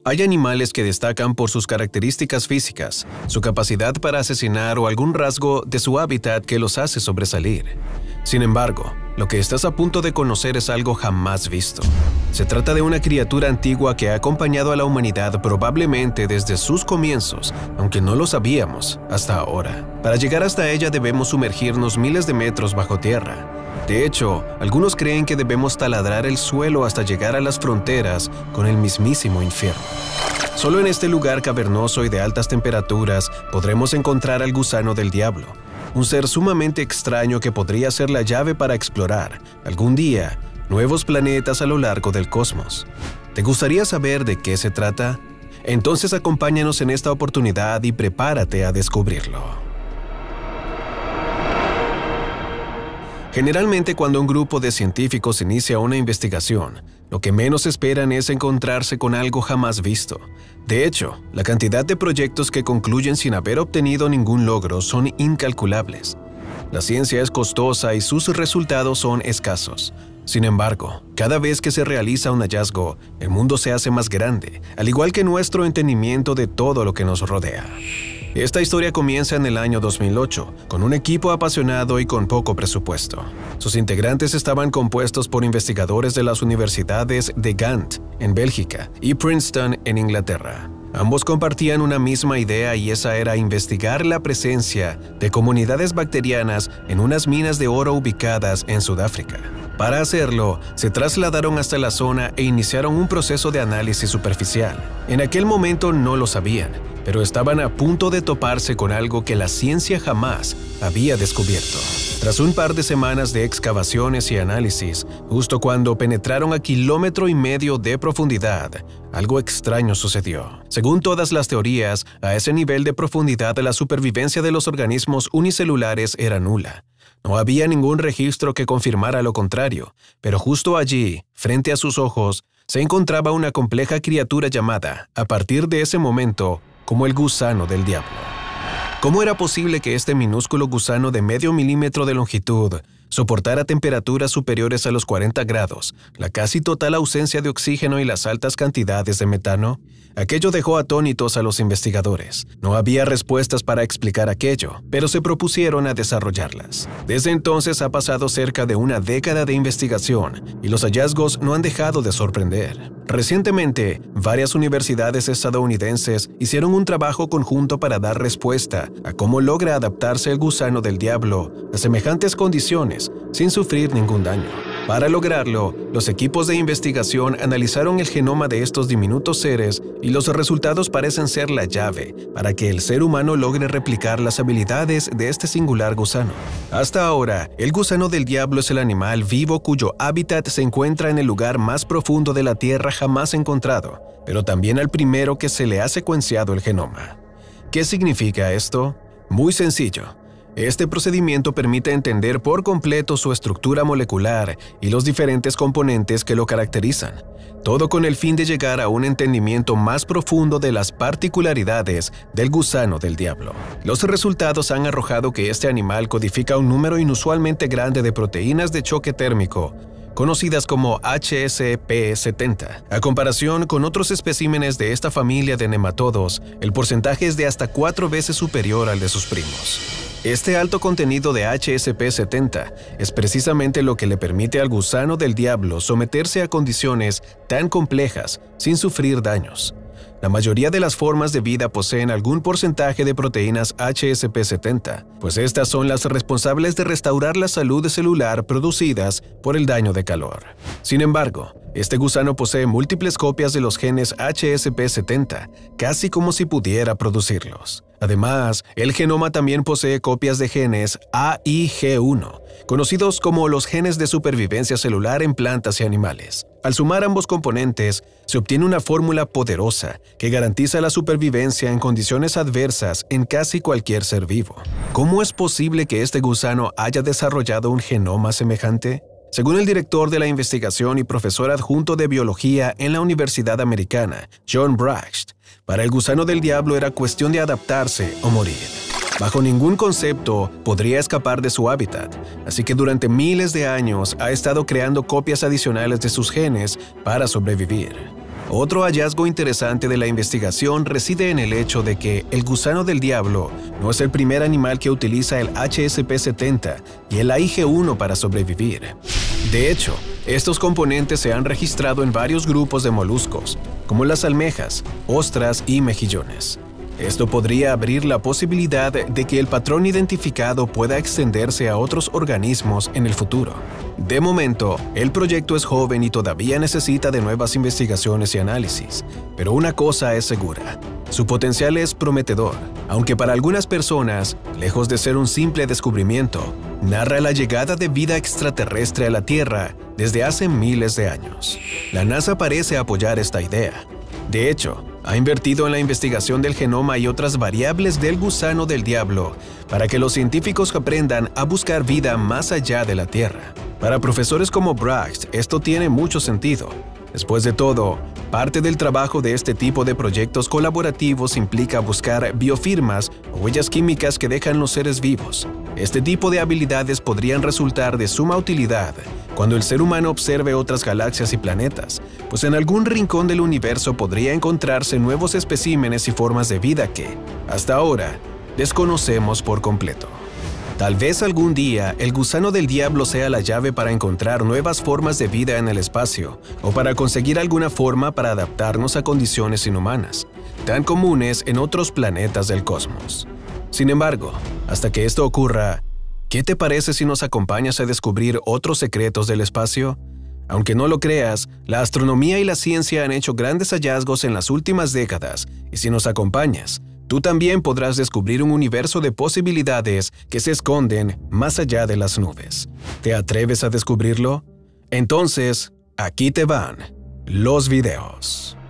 Hay animales que destacan por sus características físicas, su capacidad para asesinar o algún rasgo de su hábitat que los hace sobresalir. Sin embargo, lo que estás a punto de conocer es algo jamás visto. Se trata de una criatura antigua que ha acompañado a la humanidad probablemente desde sus comienzos, aunque no lo sabíamos hasta ahora. Para llegar hasta ella debemos sumergirnos miles de metros bajo tierra. De hecho, algunos creen que debemos taladrar el suelo hasta llegar a las fronteras con el mismísimo infierno. Solo en este lugar cavernoso y de altas temperaturas podremos encontrar al gusano del diablo, un ser sumamente extraño que podría ser la llave para explorar, algún día, nuevos planetas a lo largo del cosmos. ¿Te gustaría saber de qué se trata? Entonces acompáñanos en esta oportunidad y prepárate a descubrirlo. Generalmente, cuando un grupo de científicos inicia una investigación, lo que menos esperan es encontrarse con algo jamás visto. De hecho, la cantidad de proyectos que concluyen sin haber obtenido ningún logro son incalculables. La ciencia es costosa y sus resultados son escasos. Sin embargo, cada vez que se realiza un hallazgo, el mundo se hace más grande, al igual que nuestro entendimiento de todo lo que nos rodea. Esta historia comienza en el año 2008, con un equipo apasionado y con poco presupuesto. Sus integrantes estaban compuestos por investigadores de las universidades de Gant, en Bélgica, y Princeton, en Inglaterra. Ambos compartían una misma idea y esa era investigar la presencia de comunidades bacterianas en unas minas de oro ubicadas en Sudáfrica. Para hacerlo, se trasladaron hasta la zona e iniciaron un proceso de análisis superficial. En aquel momento no lo sabían, pero estaban a punto de toparse con algo que la ciencia jamás había descubierto. Tras un par de semanas de excavaciones y análisis, justo cuando penetraron a 1,5 kilómetros de profundidad, algo extraño sucedió. Según todas las teorías, a ese nivel de profundidad la supervivencia de los organismos unicelulares era nula. No había ningún registro que confirmara lo contrario, pero justo allí, frente a sus ojos, se encontraba una compleja criatura llamada, a partir de ese momento, como el gusano del diablo. ¿Cómo era posible que este minúsculo gusano de medio milímetro de longitud soportara temperaturas superiores a los 40 grados, la casi total ausencia de oxígeno y las altas cantidades de metano? Aquello dejó atónitos a los investigadores. No había respuestas para explicar aquello, pero se propusieron a desarrollarlas. Desde entonces ha pasado cerca de una década de investigación y los hallazgos no han dejado de sorprender. Recientemente, varias universidades estadounidenses hicieron un trabajo conjunto para dar respuesta a cómo logra adaptarse el gusano del diablo a semejantes condiciones sin sufrir ningún daño. Para lograrlo, los equipos de investigación analizaron el genoma de estos diminutos seres y los resultados parecen ser la llave para que el ser humano logre replicar las habilidades de este singular gusano. Hasta ahora, el gusano del diablo es el animal vivo cuyo hábitat se encuentra en el lugar más profundo de la Tierra jamás encontrado, pero también al primero que se le ha secuenciado el genoma. ¿Qué significa esto? Muy sencillo. Este procedimiento permite entender por completo su estructura molecular y los diferentes componentes que lo caracterizan, todo con el fin de llegar a un entendimiento más profundo de las particularidades del gusano del diablo. Los resultados han arrojado que este animal codifica un número inusualmente grande de proteínas de choque térmico, conocidas como HSP70. A comparación con otros especímenes de esta familia de nematodos, el porcentaje es de hasta 4 veces superior al de sus primos. Este alto contenido de HSP70 es precisamente lo que le permite al gusano del diablo someterse a condiciones tan complejas sin sufrir daños. La mayoría de las formas de vida poseen algún porcentaje de proteínas HSP70, pues estas son las responsables de restaurar la salud celular producidas por el daño de calor. Sin embargo, este gusano posee múltiples copias de los genes HSP70, casi como si pudiera producirlos. Además, el genoma también posee copias de genes A y G1, conocidos como los genes de supervivencia celular en plantas y animales. Al sumar ambos componentes, se obtiene una fórmula poderosa que garantiza la supervivencia en condiciones adversas en casi cualquier ser vivo. ¿Cómo es posible que este gusano haya desarrollado un genoma semejante? Según el director de la investigación y profesor adjunto de biología en la Universidad Americana, John Bracht, para el gusano del diablo era cuestión de adaptarse o morir. Bajo ningún concepto podría escapar de su hábitat, así que durante miles de años ha estado creando copias adicionales de sus genes para sobrevivir. Otro hallazgo interesante de la investigación reside en el hecho de que el gusano del diablo no es el primer animal que utiliza el HSP-70 y el AIG-1 para sobrevivir. De hecho, estos componentes se han registrado en varios grupos de moluscos, como las almejas, ostras y mejillones. Esto podría abrir la posibilidad de que el patrón identificado pueda extenderse a otros organismos en el futuro. De momento, el proyecto es joven y todavía necesita de nuevas investigaciones y análisis, pero una cosa es segura: su potencial es prometedor, aunque para algunas personas, lejos de ser un simple descubrimiento, narra la llegada de vida extraterrestre a la Tierra desde hace miles de años. La NASA parece apoyar esta idea. De hecho, ha invertido en la investigación del genoma y otras variables del gusano del diablo para que los científicos aprendan a buscar vida más allá de la Tierra. Para profesores como Brax, esto tiene mucho sentido. Después de todo, parte del trabajo de este tipo de proyectos colaborativos implica buscar biofirmas o huellas químicas que dejan los seres vivos. Este tipo de habilidades podrían resultar de suma utilidad cuando el ser humano observe otras galaxias y planetas, pues en algún rincón del universo podría encontrarse nuevos especímenes y formas de vida que, hasta ahora, desconocemos por completo. Tal vez algún día el gusano del diablo sea la llave para encontrar nuevas formas de vida en el espacio o para conseguir alguna forma para adaptarnos a condiciones inhumanas, tan comunes en otros planetas del cosmos. Sin embargo, hasta que esto ocurra, ¿qué te parece si nos acompañas a descubrir otros secretos del espacio? Aunque no lo creas, la astronomía y la ciencia han hecho grandes hallazgos en las últimas décadas, y si nos acompañas, tú también podrás descubrir un universo de posibilidades que se esconden más allá de las nubes. ¿Te atreves a descubrirlo? Entonces, aquí te van los videos.